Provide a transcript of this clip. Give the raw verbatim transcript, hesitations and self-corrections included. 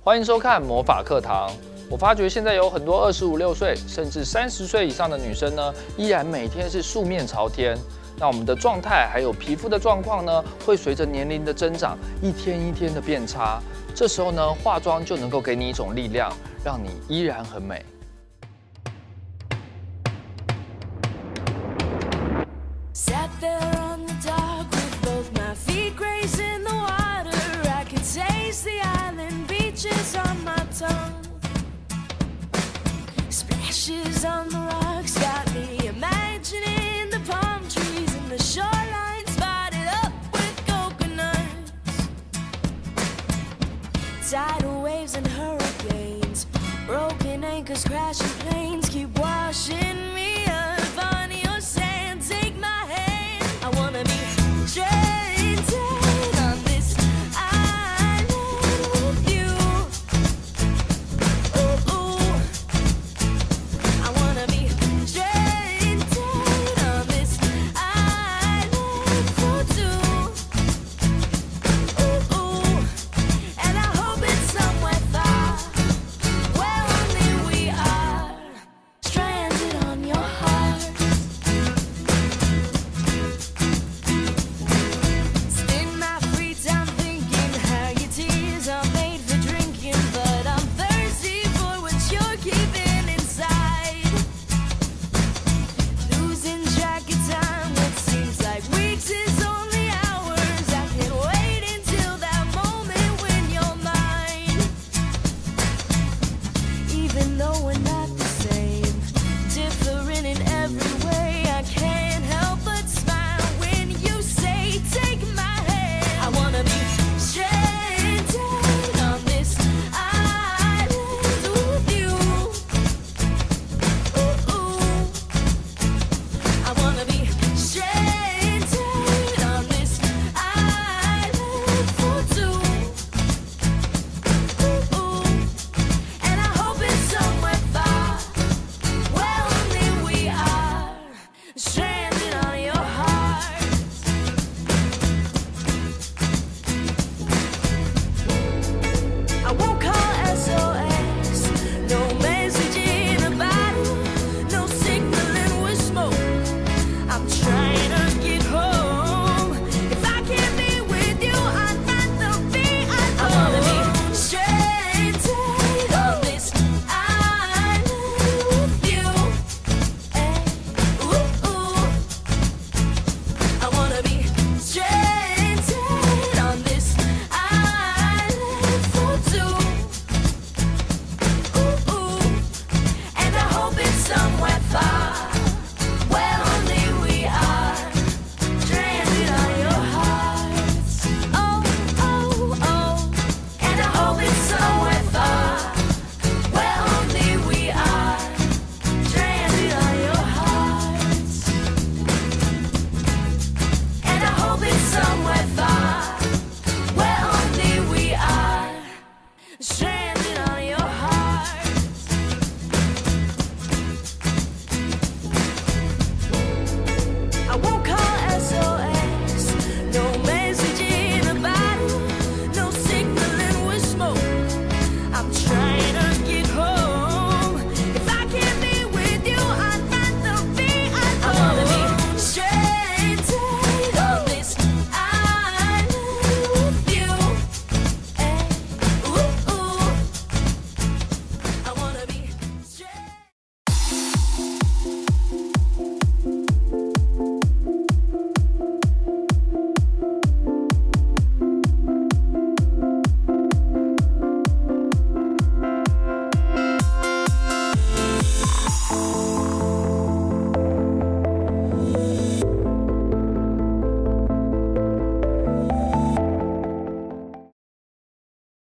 欢迎收看魔法课堂。我发觉现在有很多二十五六岁甚至三十岁以上的女生呢，依然每天是素面朝天。那我们的状态还有皮肤的状况呢，会随着年龄的增长，一天一天的变差。这时候呢，化妆就能够给你一种力量，让你依然很美。 Sat there on the dock with both my feet grazing the water. I could taste the island beaches on my tongue. Splashes on the rocks got me imagining the palm trees and the shoreline spotted up with coconuts. Tidal waves and hurricanes, broken anchors, crashing planes keep washing me